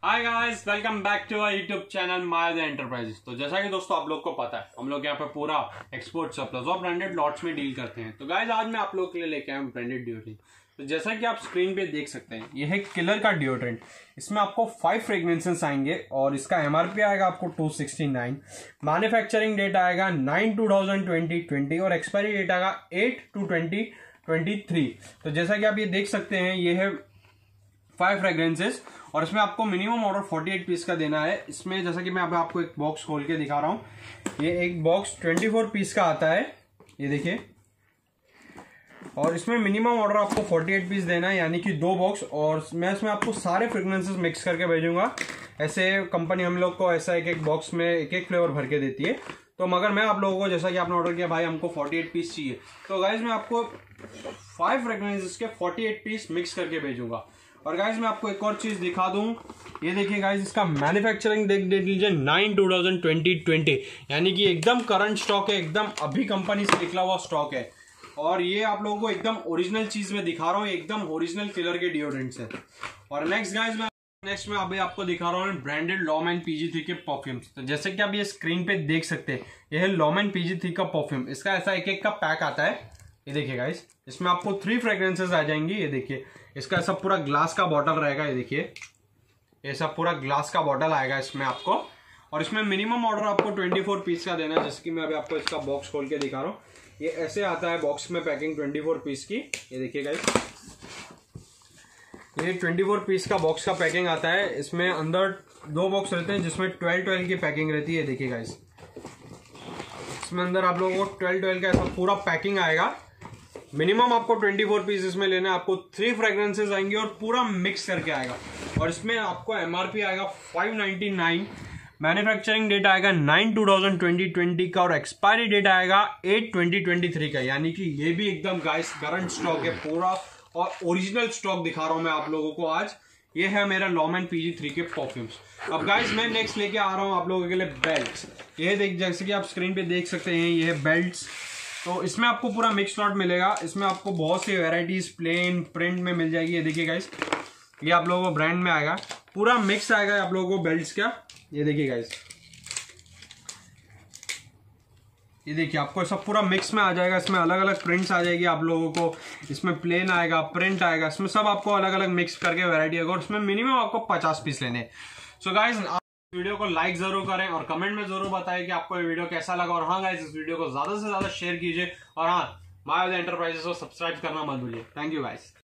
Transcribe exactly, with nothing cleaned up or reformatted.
Hi guys, welcome back to our YouTube channel Maya enterprises. तो जैसा कि दोस्तों आप लोग को पता है, हम लोग यहाँ पे पूरा एक्सपोर्ट सप्लाईज और ब्रांडेड लॉट्स में डील करते हैं। तो गाइस आज मैं आप लोगों के लिए लेके आया हूँ ब्रांडेड डिओड्रेंट। तो जैसा कि आप स्क्रीन पे देख सकते हैं, ये है किलर का डिओड्रेंट। इसमें आपको फाइव फ्रेग्रेंसेस आएंगे और इसका एमआरपी आएगा आपको two sixty nine. Manufacturing date आएगा nine two thousand twenty twenty और एक्सपायरी डेट आएगा eight two twenty twenty three. तो जैसा कि आप ये देख सकते हैं, ये है फाइव फ्रेग्रेंसेस और इसमें आपको मिनिमम ऑर्डर अड़तालीस पीस का देना है। इसमें जैसा कि मैं अब आपको एक बॉक्स खोल के दिखा रहा हूं, ये एक बॉक्स चौबीस पीस का आता है, ये देखिए। और इसमें मिनिमम ऑर्डर आपको अड़तालीस पीस देना है, यानी कि दो बॉक्स। और मैं इसमें आपको सारे फ्रेग्रेंसेस मिक्स करके भेजूंगा। ऐसे कंपनी हम लोग को ऐसा एक एक बॉक्स में एक एक फ्लेवर भर के देती है। तो मगर मैं आप लोगों को, जैसा कि आपने ऑर्डर किया भाई हमको अड़तालीस पीस चाहिए, तो गाइज मैं आपको फाइव फ्रेग्रेंसेस के अड़तालीस पीस मिक्स करके भेजूंगा। और गाइज मैं आपको एक और चीज दिखा दूं, ये देखिए गाइज, इसका मैन्युफैक्चरिंग डेट देख लीजिए nine two thousand twenty twenty, यानी कि एकदम करंट स्टॉक है, एकदम अभी कंपनी से निकला हुआ स्टॉक है। और ये आप लोगों को एकदम ओरिजिनल चीज में दिखा रहा हूँ, एकदम ओरिजिनल किलर के डिओड्रेंट्स है। और नेक्स्ट गाइज मैं नेक्स्ट में अभी आपको दिखा रहा हूँ ब्रांडेड लॉमैन पीजी थ्री के परफ्यूम्स। तो जैसे कि आप ये स्क्रीन पे देख सकते हैं, ये है लॉमैन पीजी थ्री का परफ्यूम। इसका ऐसा एक एक का पैक आता है, ये देखिए गाइस। इसमें आपको थ्री फ्रेग्रेंसेस आ जाएंगी, ये देखिए। इसका ऐसा पूरा ग्लास का बॉटल रहेगा, ये देखिए, ऐसा पूरा ग्लास का बॉटल आएगा इसमें आपको। और इसमें मिनिमम ऑर्डर आपको चौबीस पीस का देना है, जैसे कि मैं अभी आपको इसका बॉक्स खोल के दिखा रहा हूँ। ये ऐसे आता है बॉक्स में पैकिंग चौबीस पीस की, ये देखिए गाइस। ये चौबीस पीस का बॉक्स का पैकिंग आता है। इसमें अंदर दो बॉक्स रहते हैं जिसमें ट्वेल्व ट्वेल्व की पैकिंग रहती है, देखिए गाइस। इसमें अंदर आप लोगों को ट्वेल्व ट्वेल्व का ऐसा पूरा पैकिंग आएगा। मिनिमम आपको चौबीस पीस इसमें लेना है, आपको थ्री फ्रेग्रेंसेस आएंगे और पूरा मिक्स करके आएगा। और इसमें आपको एमआरपी आएगा five ninety nine, manufacturing date आएगा nine two thousand twenty twenty का और एक्सपायरी डेट आएगा एट ट्वेंटी ट्वेंटी थ्री का, यानी कि ये भी एकदम गाइस करंट स्टॉक है पूरा और ओरिजिनल स्टॉक दिखा रहा हूं मैं आप लोगों को आज। ये है मेरा लॉमैन पीजी थ्री के परफ्यूम्स। अब गाइस मैं नेक्स्ट लेके आ रहा हूं आप लोगों के लिए बेल्ट्स। ये देख, जैसे कि आप स्क्रीन पे देख सकते हैं, ये है बेल्ट्स। तो इसमें आपको पूरा मिक्स लॉट मिलेगा। इसमें आपको बहुत सी वेराइटीज प्लेन प्रिंट में मिल जाएगी, ये देखिए गाइस। ये आप लोगों को ब्रांड में आएगा, पूरा मिक्स आएगा आप लोगों को बेल्ट्स का, ये देखिए गाइस। ये देखिए आपको सब पूरा मिक्स में आ जाएगा। इसमें अलग अलग प्रिंट्स आ जाएगी आप लोगों को। इसमें प्लेन आएगा, प्रिंट आएगा, इसमें सब आपको अलग अलग मिक्स करके वैरायटी आएगा। और इसमें मिनिमम आपको पचास पीस लेने। सो गाइस आप वीडियो को लाइक जरूर करें और कमेंट में जरूर बताएं कि आपको ये वीडियो कैसा लगा। और हाँ गाइस, इस वीडियो को ज्यादा से ज्यादा शेयर कीजिए। और हाँ, माया एंटरप्राइजेस को सब्सक्राइब करना मत भूलिए। Thank you guys.